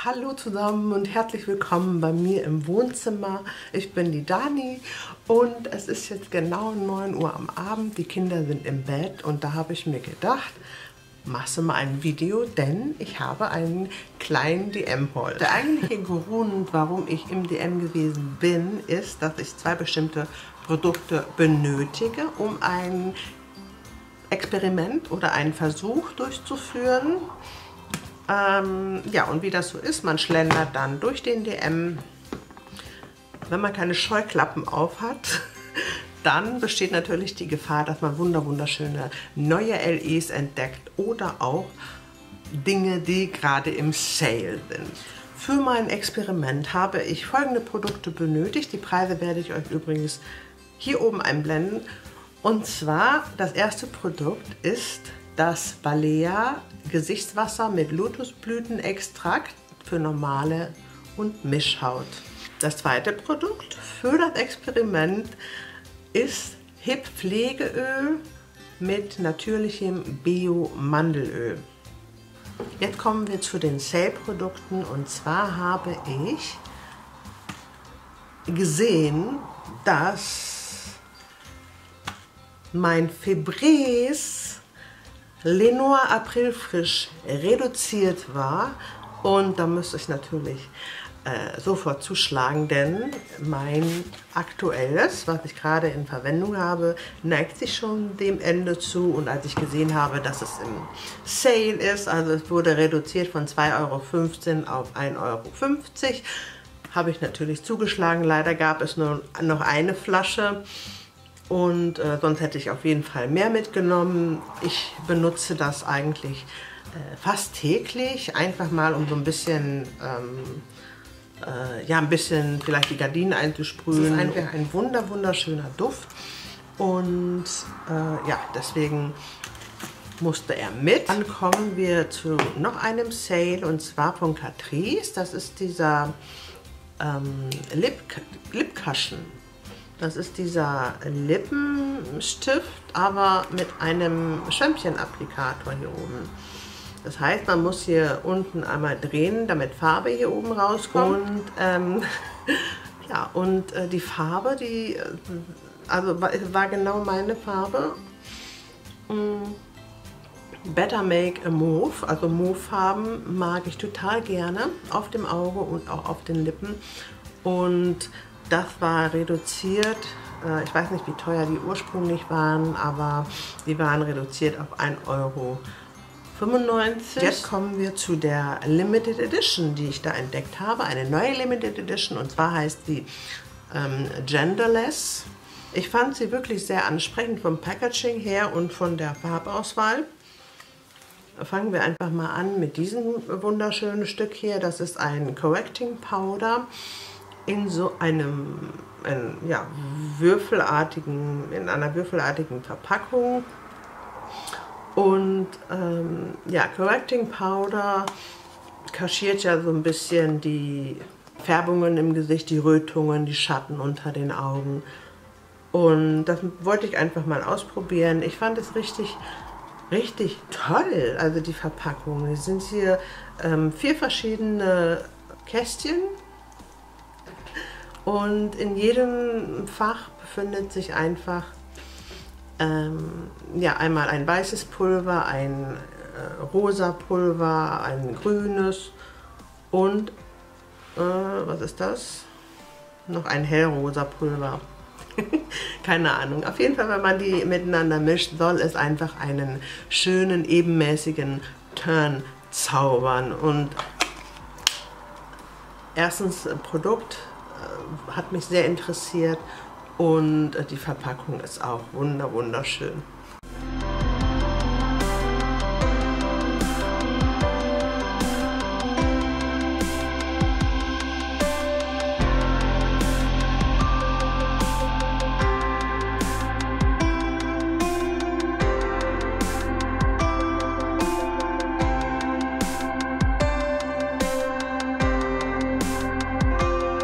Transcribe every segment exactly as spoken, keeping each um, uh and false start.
Hallo zusammen und herzlich willkommen bei mir im Wohnzimmer. Ich bin die Dani und es ist jetzt genau neun Uhr am Abend. Die Kinder sind im Bett und da habe ich mir gedacht, machst du mal ein Video, denn ich habe einen kleinen D M-Haul. Der eigentliche Grund, warum ich im D M gewesen bin, ist, dass ich zwei bestimmte Produkte benötige, um ein Experiment oder einen Versuch durchzuführen. Ähm, ja, und wie das so ist, man schlendert dann durch den D M. Wenn man keine Scheuklappen auf hat, dann besteht natürlich die Gefahr, dass man wunder wunderschöne neue L Es entdeckt oder auch Dinge, die gerade im Sale sind. Für mein Experiment habe ich folgende Produkte benötigt. Die Preise werde ich euch übrigens hier oben einblenden. Und zwar, das erste Produkt ist das Balea Gesichtswasser mit Lotusblütenextrakt für normale und Mischhaut. Das zweite Produkt für das Experiment ist Hip Pflegeöl mit natürlichem Bio-Mandelöl. Jetzt kommen wir zu den Sale-Produkten und zwar habe ich gesehen, dass mein Febreze Lenoir April Frisch reduziert war und da müsste ich natürlich äh, sofort zuschlagen, denn mein aktuelles, was ich gerade in Verwendung habe, neigt sich schon dem Ende zu und als ich gesehen habe, dass es im Sale ist, also es wurde reduziert von zwei Euro fünfzehn auf ein Euro fünfzig, habe ich natürlich zugeschlagen. Leider gab es nur noch eine Flasche. Und äh, sonst hätte ich auf jeden Fall mehr mitgenommen. Ich benutze das eigentlich äh, fast täglich, einfach mal um so ein bisschen, ähm, äh, ja, ein bisschen vielleicht die Gardinen einzusprühen. Es ist einfach ein wunder wunderschöner Duft und äh, ja, deswegen musste er mit. Dann kommen wir zu noch einem Sale und zwar von Catrice. Das ist dieser ähm, Lip, Lipcushion. Das ist dieser Lippenstift, aber mit einem Schwämmchen-Applikator hier oben. Das heißt, man muss hier unten einmal drehen, damit Farbe hier oben rauskommt. Und, ähm, ja, und äh, die Farbe, die also war, war genau meine Farbe. Better Make a Mauve, also Mauve-Farben mag ich total gerne auf dem Auge und auch auf den Lippen. Und das war reduziert, ich weiß nicht, wie teuer die ursprünglich waren, aber die waren reduziert auf ein Euro fünfundneunzig. Jetzt kommen wir zu der Limited Edition, die ich da entdeckt habe. Eine neue Limited Edition und zwar heißt sie ähm, Genderless. Ich fand sie wirklich sehr ansprechend vom Packaging her und von der Farbauswahl. Fangen wir einfach mal an mit diesem wunderschönen Stück hier. Das ist ein Correcting Powder in so einem ein, ja, würfelartigen, in einer würfelartigen Verpackung. Und ähm, ja, Correcting Powder kaschiert ja so ein bisschen die Färbungen im Gesicht, die Rötungen, die Schatten unter den Augen. Und das wollte ich einfach mal ausprobieren. Ich fand es richtig, richtig toll. Also die Verpackung. Es sind hier ähm, vier verschiedene Kästchen. Und in jedem Fach befindet sich einfach ähm, ja, einmal ein weißes Pulver, ein äh, rosa Pulver, ein grünes und, äh, was ist das? Noch ein hellrosa Pulver. Keine Ahnung. Auf jeden Fall, wenn man die miteinander mischt, soll es einfach einen schönen, ebenmäßigen Turn zaubern. Und erstens Produkt hat mich sehr interessiert und die Verpackung ist auch wunder wunderschön.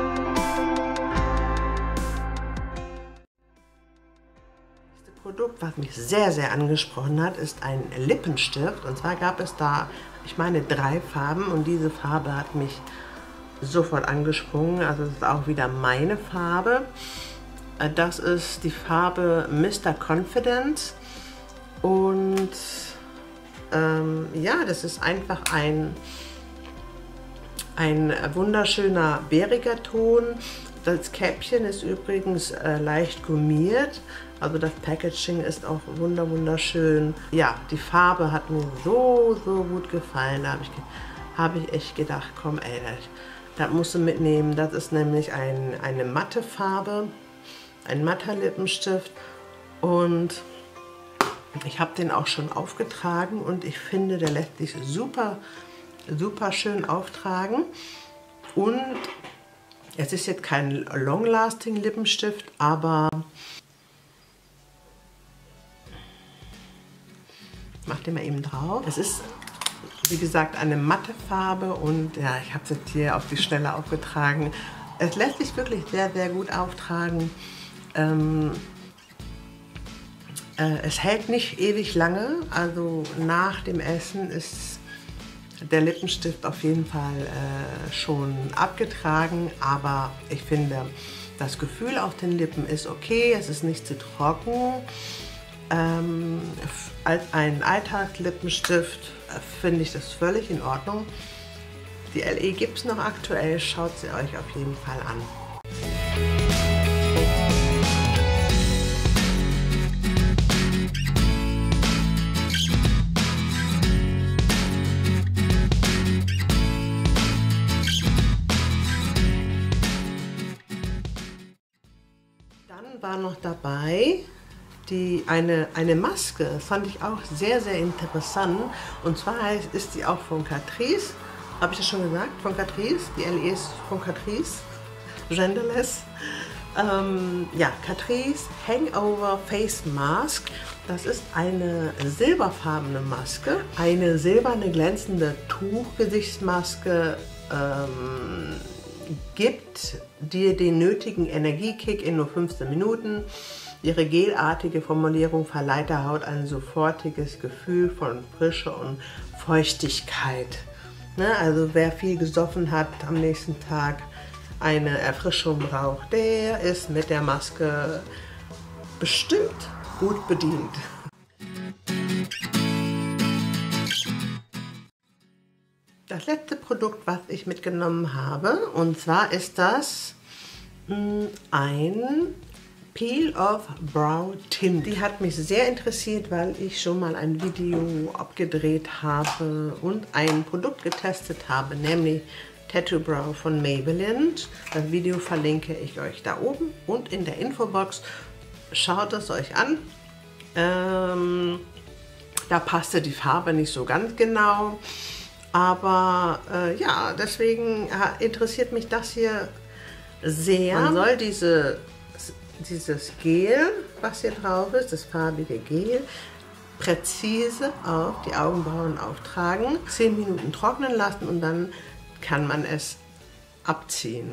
Produkt, was was mich sehr, sehr angesprochen hat, ist ein Lippenstift. Und zwar gab es da, ich meine, drei Farben und diese Farbe hat mich sofort angesprungen. Also es ist auch wieder meine Farbe. Das ist die Farbe Mister Confidence. Und ähm, ja, das ist einfach ein, ein wunderschöner bäriger Ton. Das Käppchen ist übrigens äh, leicht gummiert, also das Packaging ist auch wunder wunderschön. Ja, die Farbe hat mir so, so gut gefallen. Da habe ich, hab ich echt gedacht, komm ey, das, das musst du mitnehmen. Das ist nämlich ein, eine matte Farbe, ein matter Lippenstift und ich habe den auch schon aufgetragen und ich finde, der lässt sich super, super schön auftragen. Und es ist jetzt kein Long-Lasting Lippenstift, aber ich mache den mal eben drauf. Es ist, wie gesagt, eine matte Farbe und ja, ich habe es jetzt hier auf die Schnelle aufgetragen. Es lässt sich wirklich sehr, sehr gut auftragen. Ähm, äh, es hält nicht ewig lange, also nach dem Essen ist der Lippenstift auf jeden Fall äh, schon abgetragen, aber ich finde, das Gefühl auf den Lippen ist okay, es ist nicht zu trocken. Ähm, als ein Alltagslippenstift äh, finde ich das völlig in Ordnung. Die L E gibt es noch aktuell, schaut sie euch auf jeden Fall an. War noch dabei die, eine, eine Maske, das fand ich auch sehr, sehr interessant. Und zwar ist die auch von Catrice, habe ich das schon gesagt, von Catrice, die L E ist von Catrice, genderless. Ähm, ja, Catrice Hangover Face Mask, das ist eine silberfarbene Maske, eine silberne glänzende Tuchgesichtsmaske, ähm, gibt dir den nötigen Energiekick in nur fünfzehn Minuten. Ihre gelartige Formulierung verleiht der Haut ein sofortiges Gefühl von Frische und Feuchtigkeit. Ne, also wer viel gesoffen hat, am nächsten Tag eine Erfrischung braucht, der ist mit der Maske bestimmt gut bedient. Das letzte Produkt, was ich mitgenommen habe, und zwar ist das mh, ein Peel-Off Brow Tint. Die hat mich sehr interessiert, weil ich schon mal ein Video abgedreht habe und ein Produkt getestet habe, nämlich Tattoo Brow von Maybelline. Das Video verlinke ich euch da oben und in der Infobox. Schaut es euch an. Ähm, da passte die Farbe nicht so ganz genau. Aber äh, ja, deswegen äh, interessiert mich das hier sehr. Man soll diese, dieses Gel, was hier drauf ist, das farbige Gel, präzise auf die Augenbrauen auftragen, zehn Minuten trocknen lassen und dann kann man es abziehen.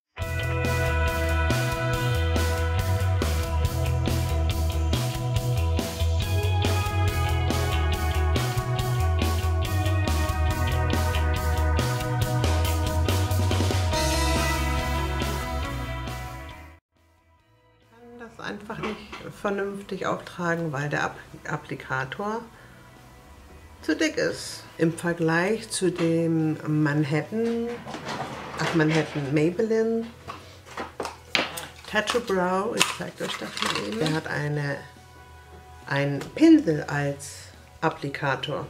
Einfach nicht vernünftig auftragen, weil der Applikator zu dick ist. Im Vergleich zu dem Manhattan, ach Manhattan Maybelline Tattoo Brow, ich zeige euch das mal eben, der hat eine, einen Pinsel als Applikator.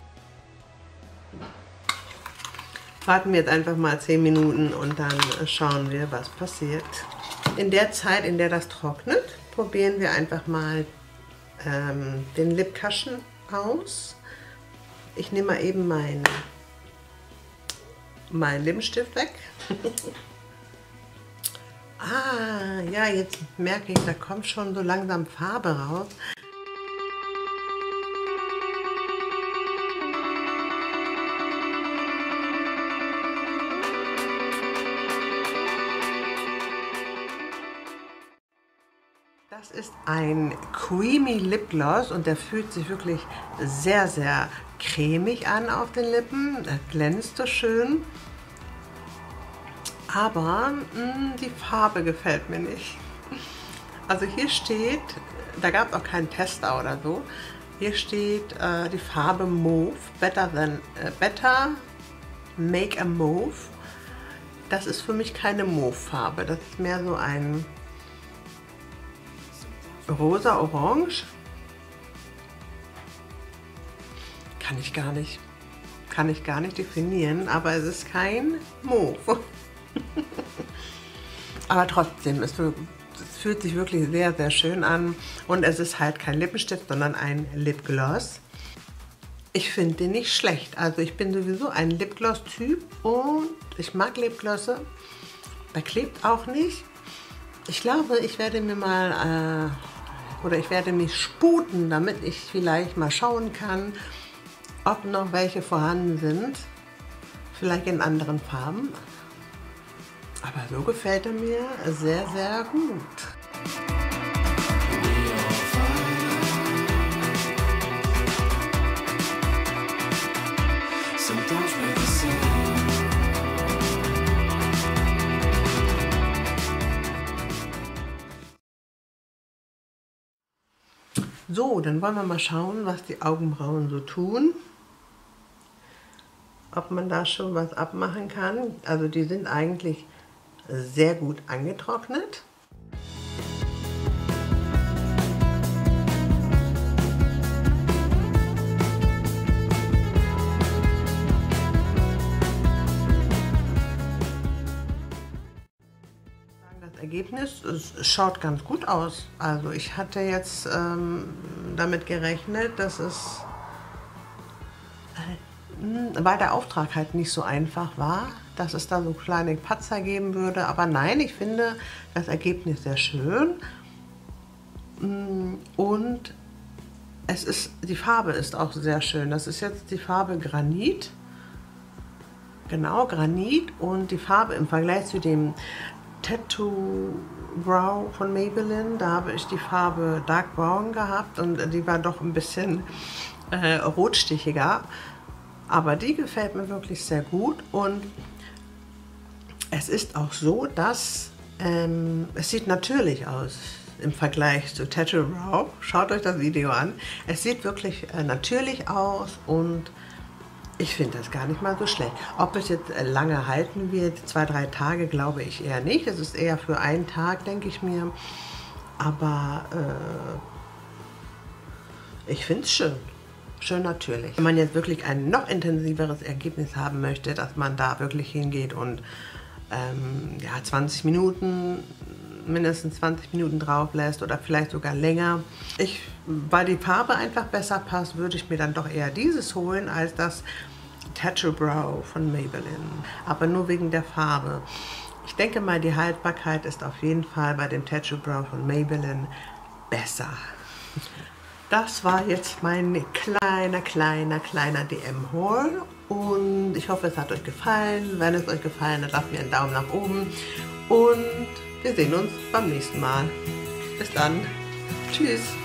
Warten wir jetzt einfach mal zehn Minuten und dann schauen wir, was passiert. In der Zeit, in der das trocknet, probieren wir einfach mal ähm, den Lipcushion aus. Ich nehme mal eben meinen mein Lippenstift weg. Ah, ja, jetzt merke ich, da kommt schon so langsam Farbe raus. Das ist ein Creamy Lipgloss und der fühlt sich wirklich sehr, sehr cremig an auf den Lippen. Er glänzt so schön. Aber mh, die Farbe gefällt mir nicht. Also hier steht, da gab es auch keinen Tester oder so. Hier steht äh, die Farbe Mauve, better than äh, better make a Mauve. Das ist für mich keine Mauve-Farbe, das ist mehr so ein rosa-orange. Kann ich gar nicht, kann ich gar nicht definieren, aber es ist kein Mauve. Aber trotzdem, es, es fühlt sich wirklich sehr, sehr schön an und es ist halt kein Lippenstift, sondern ein Lipgloss. Ich finde den nicht schlecht, also ich bin sowieso ein Lipgloss-Typ und ich mag Lipglosse. Da klebt auch nicht. Ich glaube, ich werde mir mal äh, oder ich werde mich sputen, damit ich vielleicht mal schauen kann, ob noch welche vorhanden sind. Vielleicht in anderen Farben. Aber so gefällt er mir sehr, sehr gut. So, dann wollen wir mal schauen, was die Augenbrauen so tun. Ob man da schon was abmachen kann. Also die sind eigentlich sehr gut angetrocknet. Das Ergebnis, es schaut ganz gut aus. Also ich hatte jetzt ähm, damit gerechnet, dass es, äh, weil der Auftrag halt nicht so einfach war, dass es da so kleine Patzer geben würde. Aber nein, ich finde das Ergebnis sehr schön. Und es ist, die Farbe ist auch sehr schön. Das ist jetzt die Farbe Granit. Genau, Granit. Und die Farbe im Vergleich zu dem Tattoo Brow von Maybelline, da habe ich die Farbe Dark Brown gehabt und die war doch ein bisschen äh, rotstichiger. Aber die gefällt mir wirklich sehr gut und es ist auch so, dass ähm, es sieht natürlich aus im Vergleich zu Tattoo Brow. Schaut euch das Video an. Es sieht wirklich äh, natürlich aus und ich finde das gar nicht mal so schlecht. Ob es jetzt äh, lange halten wird, zwei, drei Tage, glaube ich eher nicht. Es ist eher für einen Tag, denke ich mir. Aber äh, ich finde es schön. Schön natürlich. Wenn man jetzt wirklich ein noch intensiveres Ergebnis haben möchte, dass man da wirklich hingeht und ähm, ja, zwanzig Minuten, mindestens zwanzig Minuten drauf lässt oder vielleicht sogar länger. Ich, weil die Farbe einfach besser passt, würde ich mir dann doch eher dieses holen als das Tattoo Brow von Maybelline. Aber nur wegen der Farbe. Ich denke mal, die Haltbarkeit ist auf jeden Fall bei dem Tattoo Brow von Maybelline besser. Das war jetzt mein kleiner, kleiner, kleiner D M-Haul und ich hoffe, es hat euch gefallen. Wenn es euch gefallen hat, lasst mir einen Daumen nach oben und wir sehen uns beim nächsten Mal. Bis dann. Tschüss.